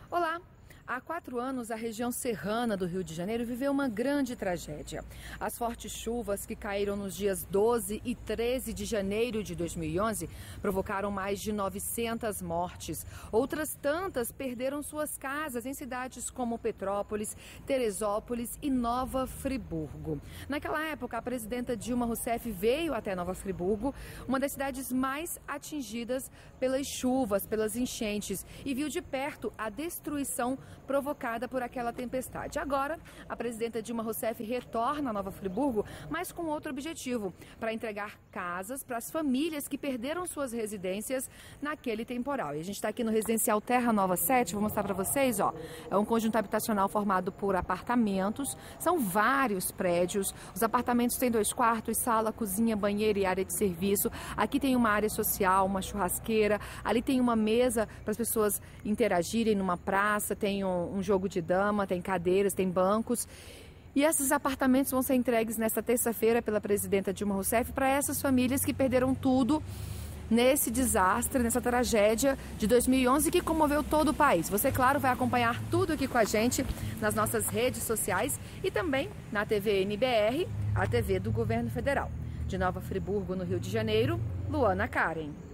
Olá! Há 4 anos, a região serrana do Rio de Janeiro viveu uma grande tragédia. As fortes chuvas que caíram nos dias 12 e 13 de janeiro de 2011 provocaram mais de 900 mortes. Outras tantas perderam suas casas em cidades como Petrópolis, Teresópolis e Nova Friburgo. Naquela época, a presidenta Dilma Rousseff veio até Nova Friburgo, uma das cidades mais atingidas pelas chuvas, pelas enchentes, e viu de perto a destruição provocada por aquela tempestade. Agora, a presidenta Dilma Rousseff retorna a Nova Friburgo, mas com outro objetivo, para entregar casas para as famílias que perderam suas residências naquele temporal. E a gente está aqui no Residencial Terra Nova 7, vou mostrar para vocês, ó. É um conjunto habitacional formado por apartamentos, são vários prédios. Os apartamentos têm 2 quartos, sala, cozinha, banheiro e área de serviço. Aqui tem uma área social, uma churrasqueira, ali tem uma mesa para as pessoas interagirem numa praça, tem um jogo de dama, tem cadeiras, tem bancos. E esses apartamentos vão ser entregues nesta terça-feira pela presidenta Dilma Rousseff para essas famílias que perderam tudo nesse desastre, nessa tragédia de 2011 que comoveu todo o país. Você, claro, vai acompanhar tudo aqui com a gente nas nossas redes sociais e também na TV NBR, a TV do Governo Federal. De Nova Friburgo, no Rio de Janeiro, Luana Karen.